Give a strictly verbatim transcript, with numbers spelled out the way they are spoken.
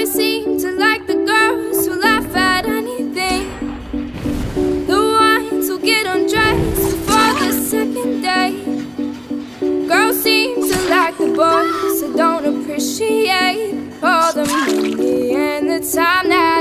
Boys seem to like the girls who laugh at anything, the ones who get undressed before the second date. Girls seem to like the boys who don't appreciate all the money and the time that